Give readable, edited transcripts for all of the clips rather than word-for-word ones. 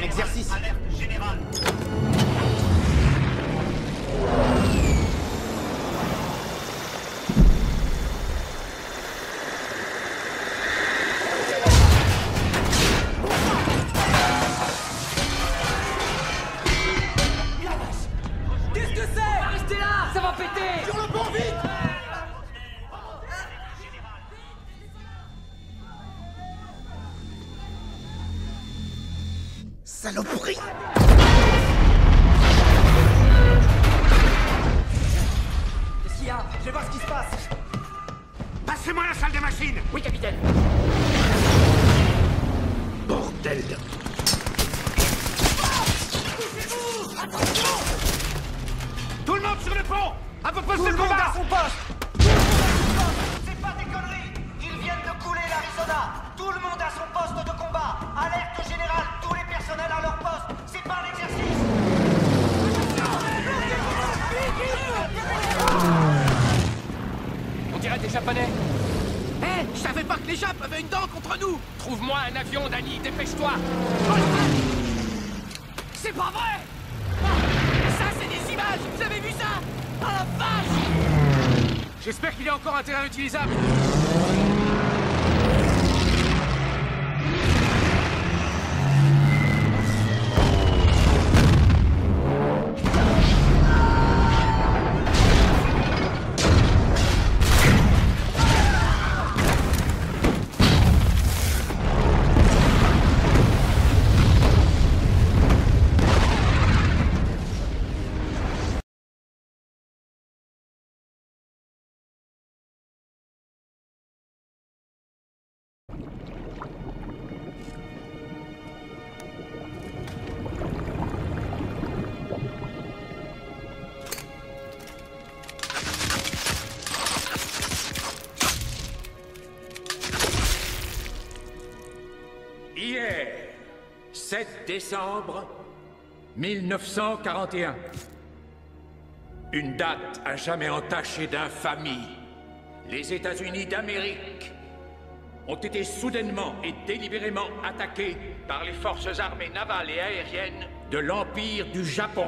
exercice. Alerte générale. Qu'est-ce que c'est? Restez là! Ça va péter! Sur le pont, vite! Saloperie! Qu'est-ce qu'il y a? Je vais voir ce qui se passe! Passez-moi la salle des machines. Oui, capitaine! Bordel de... Tout le monde sur le pont. À votre poste de combat. son poste! C'est pas des conneries! Ils viennent de couler l'Arizona! Tout le monde à son poste de combat! Alerte générale! Tous les personnels à leur poste! C'est pas un exercice! On dirait des Japonais! Hé! Je savais pas que les Japs avaient une dent contre nous! Trouve-moi un avion, Danny, dépêche-toi! C'est pas vrai! Ça, c'est des images! Vous avez vu ça? Oh la vache! J'espère qu'il y a encore un terrain utilisable! Hier, 7 décembre 1941. Une date à jamais entachée d'infamie. Les États-Unis d'Amérique ont été soudainement et délibérément attaqués par les forces armées navales et aériennes de l'Empire du Japon.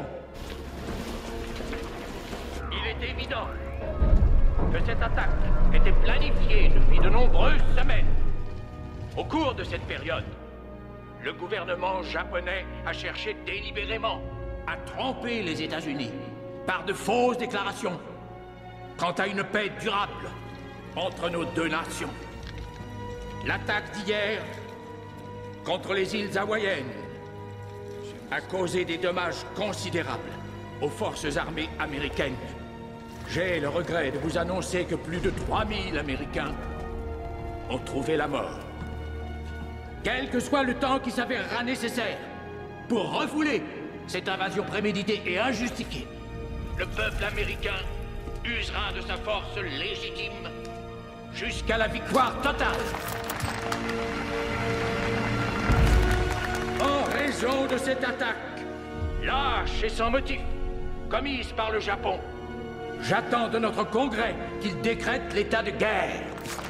Il est évident que cette attaque était planifiée depuis de nombreuses semaines. Au cours de cette période, le gouvernement japonais a cherché délibérément à tromper les États-Unis par de fausses déclarations quant à une paix durable entre nos deux nations. L'attaque d'hier contre les îles hawaïennes a causé des dommages considérables aux forces armées américaines. J'ai le regret de vous annoncer que plus de 3000 Américains ont trouvé la mort. Quel que soit le temps qui s'avérera nécessaire pour refouler cette invasion préméditée et injustifiée, le peuple américain usera de sa force légitime jusqu'à la victoire totale. En raison de cette attaque, lâche et sans motif, commise par le Japon, j'attends de notre Congrès qu'il décrète l'état de guerre.